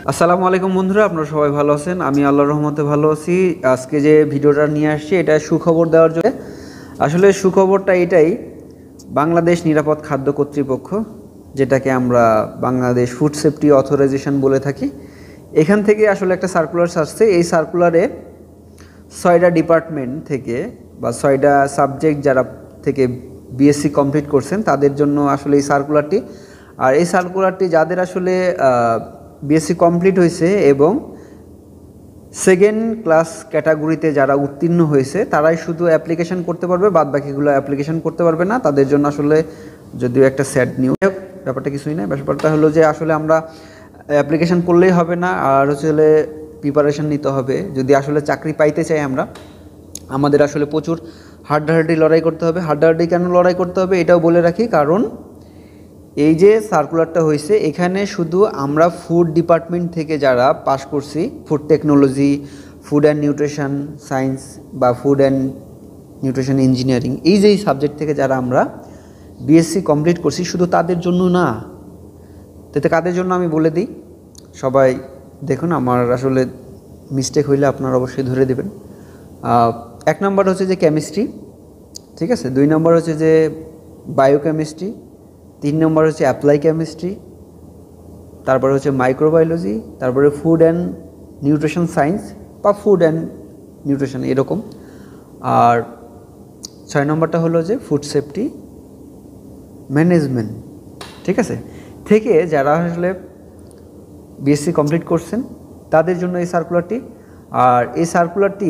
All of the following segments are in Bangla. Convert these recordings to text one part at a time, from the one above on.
আসসালামু আলাইকুম বন্ধুরা, আপনারা সবাই ভালো আছেন? আমি আল্লাহর রহমতে ভালো আছি। আজকে যে ভিডিওটা নিয়ে আসছি এটা সুখবর দেওয়ার জন্য। আসলে সুখবরটা এটাই, বাংলাদেশ নিরাপদ খাদ্য কর্তৃপক্ষ, যেটাকে আমরা বাংলাদেশ ফুড সেফটি অথরাইজেশন বলে থাকি, এখান থেকে আসলে একটা সার্কুলার আসছে। এই সার্কুলারে 6টা ডিপার্টমেন্ট থেকে বা 6টা সাবজেক্ট যারা থেকে বিএসসি কমপ্লিট করছেন তাদের জন্য আসলে এই সার্কুলারটি। আর এই সার্কুলারটি যাদের আসলে বিএসসি কমপ্লিট হয়েছে এবং সেকেন্ড ক্লাস ক্যাটাগরিতে যারা উত্তীর্ণ হয়েছে তারাই শুধু অ্যাপ্লিকেশন করতে পারবে, বাদ বাকিগুলো অ্যাপ্লিকেশন করতে পারবে না। তাদের জন্য আসলে যদিও একটা স্যাড নিউজ, ব্যাপারটা কিছুই না। ব্যাপারটা হলো যে আসলে আমরা অ্যাপ্লিকেশন করলেই হবে না, আর হচ্ছে প্রিপারেশন নিতে হবে। যদি আসলে চাকরি পাইতে চাই আমরা, আমাদের আসলে প্রচুর হাড্ডাহাড্ডি লড়াই করতে হবে। হাড্ডাহাড্ডি কেন লড়াই করতে হবে এটাও বলে রাখি, কারণ এই যে সার্কুলারটা হয়েছে এখানে শুধু আমরা ফুড ডিপার্টমেন্ট থেকে যারা পাশ করছি, food technology, food and nutrition science বা ফুড অ্যান্ড নিউট্রিশন ইঞ্জিনিয়ারিং, এই যে সাবজেক্ট থেকে যারা আমরা বিএসসি কমপ্লিট করছি, শুধু তাদের জন্য না। তাতে কাদের জন্য আমি বলে দিই, সবাই দেখুন। আমার আসলে মিস্টেক হইলে আপনারা অবশ্যই ধরে দেবেন। 1 নম্বর হচ্ছে যে কেমিস্ট্রি, ঠিক আছে। 2 নম্বর হচ্ছে যে বায়োকেমিস্ট্রি, 3 নম্বর হচ্ছে অ্যাপ্লাই কেমিস্ট্রি, তারপরে হচ্ছে মাইক্রোবায়োলজি, তারপরে ফুড অ্যান্ড নিউট্রিশন সায়েন্স বা ফুড অ্যান্ড নিউট্রিশন এরকম। আর 6 নম্বরটা হলো যে ফুড সেফটি ম্যানেজমেন্ট, ঠিক আছে। থেকে যারা আসলে বিএসসি কমপ্লিট করছেন তাদের জন্য এই সার্কুলারটি। আর এই সার্কুলারটি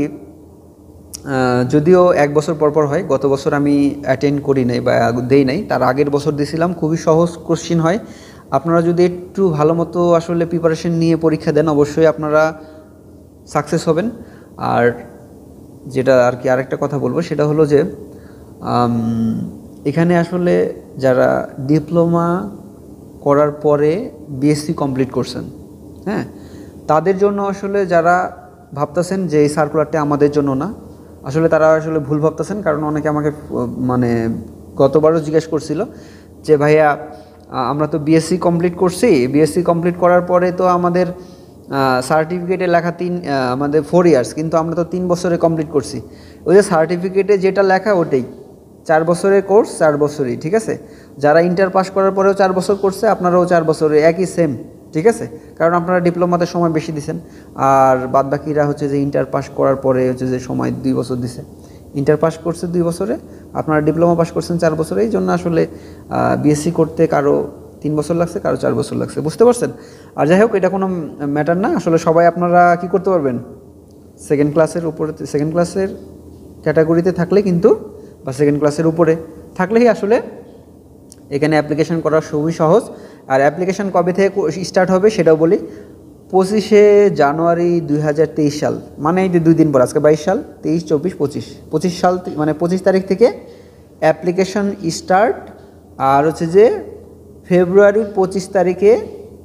যদিও 1 বছর পর হয়, গত বছর আমি অ্যাটেন্ড করি নাই বা দেই নাই, তার আগের বছর দিয়েছিলাম। খুবই সহজ কোশ্চিন হয়, আপনারা যদি একটু ভালো মতো আসলে প্রিপারেশন নিয়ে পরীক্ষা দেন অবশ্যই আপনারা সাকসেস হবেন। আর যেটা আর কি আরেকটা কথা বলবো সেটা হলো যে এখানে আসলে যারা ডিপ্লোমা করার পরে বিএসসি কমপ্লিট করছেন, হ্যাঁ, তাদের জন্য আসলে যারা ভাবতেছেন যে এই সার্কুলারটা আমাদের জন্য না, আসলে তারা আসলে ভুল ভাবতেছেন। কারণ অনেকে আমাকে মানে গতবারও জিজ্ঞেস করছিল যে ভাইয়া আমরা তো বিএসসি কমপ্লিট করছি, বিএসসি কমপ্লিট করার পরে তো আমাদের সার্টিফিকেটে লেখা আমাদের 4 ইয়ার্স, কিন্তু আমরা তো 3 বছরে কমপ্লিট করছি। ওই যে সার্টিফিকেটে যেটা লেখা ওটাই 4 বছরের কোর্স, 4 বছরই, ঠিক আছে। যারা ইন্টার পাস করার পরেও 4 বছর করছে, আপনারাও 4 বছরে একই সেম, ঠিক আছে। কারণ আপনারা ডিপ্লোমাতে সময় বেশি দিচ্ছেন, আর বাদ বাকিরা হচ্ছে যে ইন্টার পাস করার পরে হচ্ছে যে সময় 2 বছর দিছে। ইন্টার পাস করছে 2 বছরে, আপনারা ডিপ্লোমা পাস করছেন 4 বছরে। এই জন্য আসলে বিএসসি করতে কারো 3 বছর লাগছে, কারো 4 বছর লাগছে, বুঝতে পারছেন। আর যাই হোক, এটা কোনো ম্যাটার না। আসলে সবাই আপনারা কি করতে পারবেন, সেকেন্ড ক্লাসের উপরে, সেকেন্ড ক্লাসের ক্যাটাগরিতে থাকলে কিন্তু বা সেকেন্ড ক্লাসের উপরে থাকলেই আসলে এখানে অ্যাপ্লিকেশন করা খুবই সহজ। আর অ্যাপ্লিকেশন কবে থেকে স্টার্ট হবে সেটাও বলি, 25শে জানুয়ারি 2023 সাল, মানে এই যে 2 দিন পর, আজকে 22 সাল, 23, 24, 25 সাল, মানে 25 তারিখ থেকে অ্যাপ্লিকেশন স্টার্ট। আর হচ্ছে যে ফেব্রুয়ারির 25 তারিখে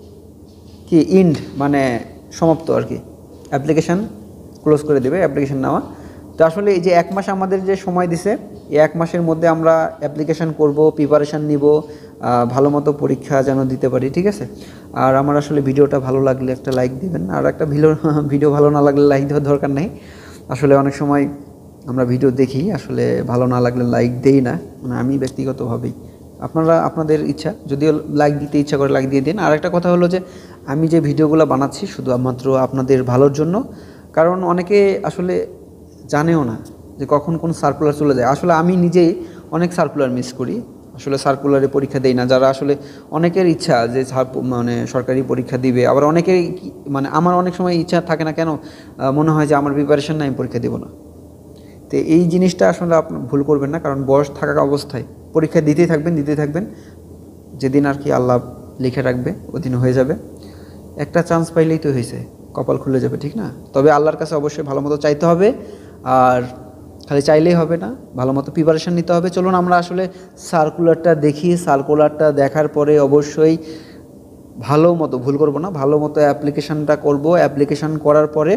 কি ইন্ড, মানে সমাপ্ত আর কি, অ্যাপ্লিকেশান ক্লোজ করে দেবে অ্যাপ্লিকেশান নেওয়া। তো আসলে এই যে 1 মাস আমাদের যে সময় দিছে, এই 1 মাসের মধ্যে আমরা অ্যাপ্লিকেশান করব, প্রিপারেশান নিব, ভালো মতো পরীক্ষা যেন দিতে পারি, ঠিক আছে। আর আমার আসলে ভিডিওটা ভালো লাগলে একটা লাইক দিবেন, আর একটা ভিডিও ভালো না লাগলে লাইক দেওয়ার দরকার নেই। আসলে অনেক সময় আমরা ভিডিও দেখি, আসলে ভালো না লাগলে লাইক দেই না, মানে আমি ব্যক্তিগতভাবেই। আপনারা আপনাদের ইচ্ছা, যদিও লাইক দিতে ইচ্ছা করে লাইক দিয়ে দিন। আর একটা কথা হলো যে আমি যে ভিডিওগুলো বানাচ্ছি শুধুমাত্র আপনাদের ভালোর জন্য, কারণ অনেকে আসলে জানেও না যে কখন কোন সার্কুলার চলে যায়। আসলে আমি নিজেই অনেক সার্কুলার মিস করি, আসলে সার্কুলারে পরীক্ষা দেই না। যারা আসলে অনেকের ইচ্ছা যে মানে সরকারি পরীক্ষা দিবে, আবার অনেকের মানে আমার অনেক সময় ইচ্ছা থাকে না, কেন মনে হয় যে আমার প্রিপারেশন না, আমি পরীক্ষা দেবো না। তো এই জিনিসটা আসলে আপনি ভুল করবেন না, কারণ বয়স থাকা অবস্থায় পরীক্ষা দিতেই থাকবেন, যেদিন আর কি আল্লাহ লিখে রাখবে ওদিন হয়ে যাবে। একটা চান্স পাইলেই তো হয়েছে, কপাল খুলে যাবে, ঠিক না? তবে আল্লাহর কাছে অবশ্যই ভালো মতো চাইতে হবে, আর খালি চাইলেই হবে না, ভালো মতো প্রিপারেশান নিতে হবে। চলুন আমরা আসলে সার্কুলারটা দেখি। সার্কুলারটা দেখার পরে অবশ্যই ভালো মতো, ভুল করব না, ভালো মতো অ্যাপ্লিকেশানটা করব। অ্যাপ্লিকেশান করার পরে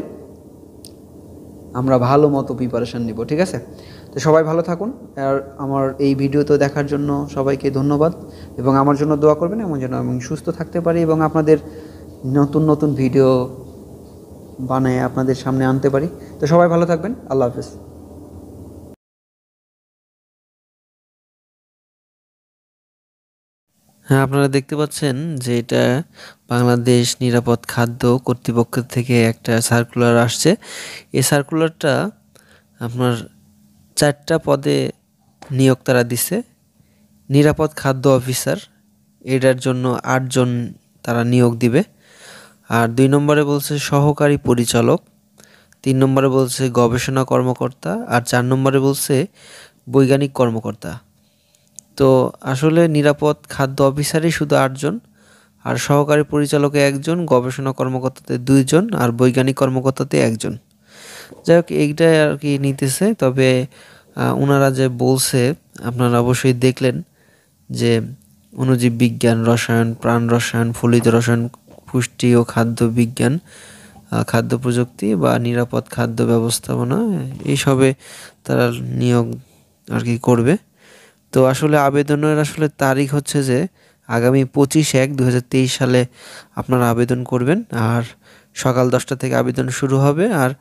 আমরা ভালো মতো প্রিপারেশান নিব, ঠিক আছে। তো সবাই ভালো থাকুন। আর আমার এই ভিডিওতে দেখার জন্য সবাইকে ধন্যবাদ, এবং আমার জন্য দোয়া করবেন এমন যেন আমি সুস্থ থাকতে পারি এবং আপনাদের নতুন নতুন ভিডিও বানায় আপনাদের সামনে আনতে পারি। তো সবাই ভালো থাকবেন। আল্লাহ হাফেজ। হ্যাঁ, আপনারা দেখতে পাচ্ছেন যে এটা বাংলাদেশ নিরাপদ খাদ্য কর্তৃপক্ষ থেকে একটা সার্কুলার আসছে। এই সার্কুলারটা আপনার 4টা পদে নিয়োগ তারা দিছে। নিরাপদ খাদ্য অফিসার, এটার জন্য 8 জন তারা নিয়োগ দিবে। আর 2 নম্বরে বলছে সহকারী পরিচালক, 3 নম্বরে বলছে গবেষণা কর্মকর্তা, আর 4 নম্বরে বলছে বৈজ্ঞানিক কর্মকর্তা। তো আসলে নিরাপদ খাদ্য অফিসারই শুধু 8 জন, আর সহকারী পরিচালকে 1 জন, গবেষণা কর্মকর্তাতে 2 জন, আর বৈজ্ঞানিক কর্মকর্তাতে 1 জন। যাই হোক, এইটাই আর কি নিতেছে। তবে ওনারা যে বলছে আপনারা অবশ্যই দেখলেন যে অণুজীব বিজ্ঞান, রসায়ন, প্রাণ রসায়ন, ফলিত রসায়ন, পুষ্টি ও খাদ্য বিজ্ঞান, খাদ্য প্রযুক্তি বা নিরাপদ খাদ্য ব্যবস্থাপনা, এইসবে তারা নিয়োগ আর কি করবে। তো আসলে আবেদনের আসলে তারিখ হচ্ছে যে আগামী 25/1/2023 সালে আপনারা আবেদন করবেন। আর সকাল 10টা থেকে আবেদন শুরু হবে। আর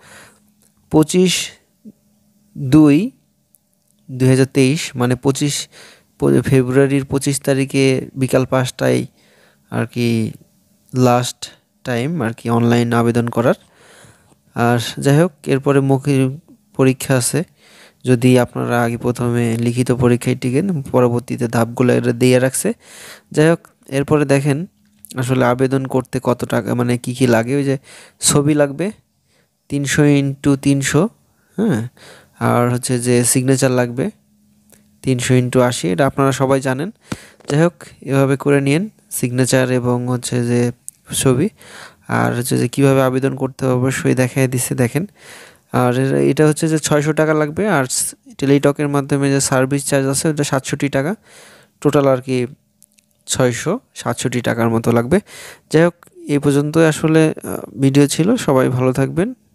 25/2/2023 মানে ফেব্রুয়ারির 25 তারিখে বিকাল 5টায় আর কি লাস্ট টাইম আর কি অনলাইন আবেদন করার। আর যাই হোক, এরপরে মৌখিক পরীক্ষা আছে। যদি আপনারা আগে প্রথমে লিখিত পরীক্ষায় টিকেন, পরবর্তীতে ধাপগুলো এটা দিয়ে রাখছে। যাই হোক, এরপরে দেখেন আসলে আবেদন করতে কত টাকা মানে কি কি লাগে। ওই যে ছবি লাগবে 300x300, হ্যাঁ। আর হচ্ছে যে সিগনেচার লাগবে 300x80, এটা আপনারা সবাই জানেন। যাই হোক, এভাবে করে নিন সিগনেচার এবং হচ্ছে যে ছবি। আর হচ্ছে যে কীভাবে আবেদন করতে হবে অবশ্যই দেখাই দিচ্ছে, দেখেন। আর এটা হচ্ছে যে 600 টাকা লাগবে। আর টেলিটকের মাধ্যমে যে সার্ভিস চার্জ আছে ওটা 67 টাকা। টোটাল আর কি 667 টাকার মতো লাগবে। যাই হোক, এই পর্যন্তই আসলে ভিডিও ছিল। সবাই ভালো থাকবেন।